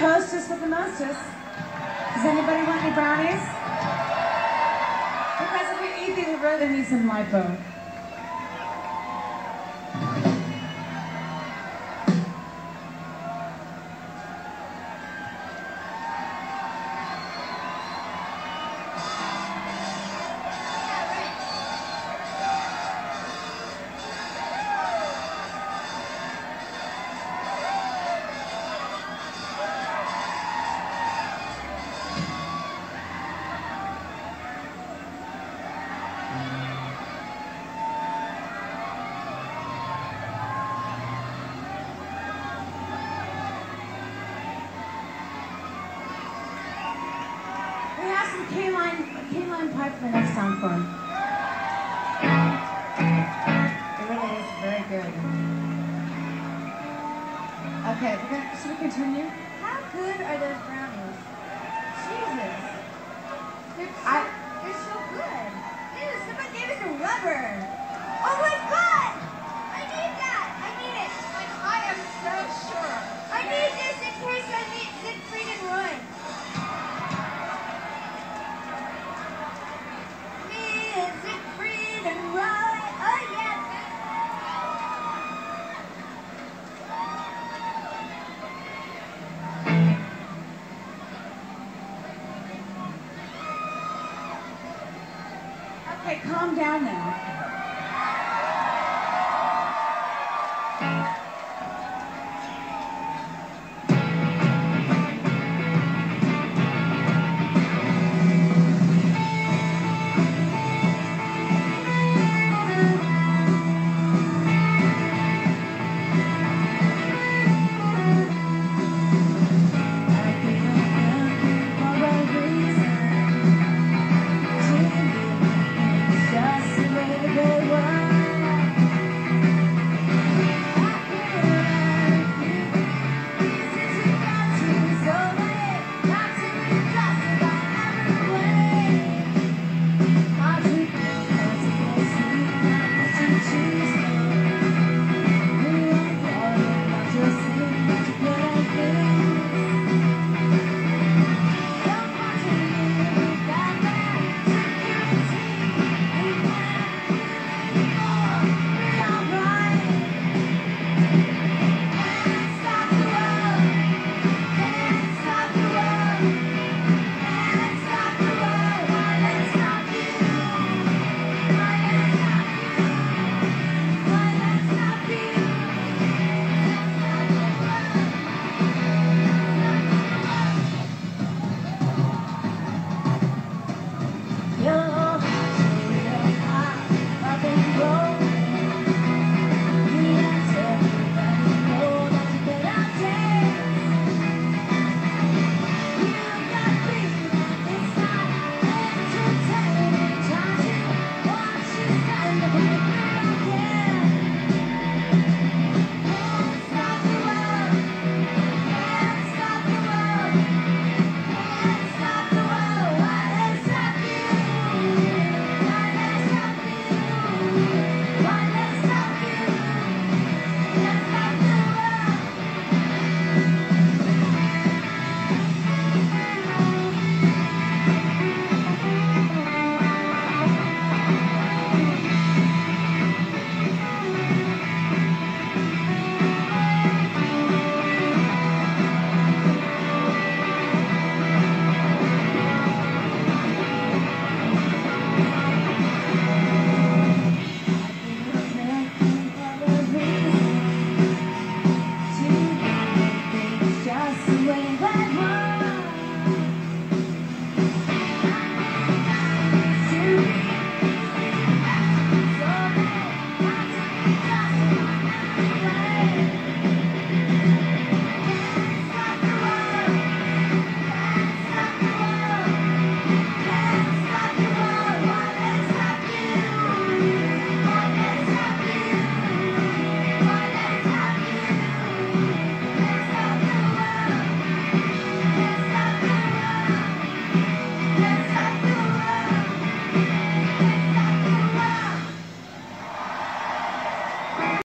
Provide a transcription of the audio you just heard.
hostess with the mostest. Does anybody want any brownies? Because if we eat these, we really need some lipo. Canine pipe for the next sound form. It really is very good. Okay, should we continue? How good are those brownies? Jesus. They're so good. Ew, somebody gave us a rubber. Oh my god! I need that! I need it! Like, I am so sure. I need this in case I need Siegfried and Roy. Okay, calm down now.